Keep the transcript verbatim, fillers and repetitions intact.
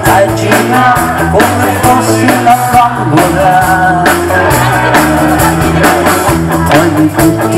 sai girare come fossi una bambola. Togli tutto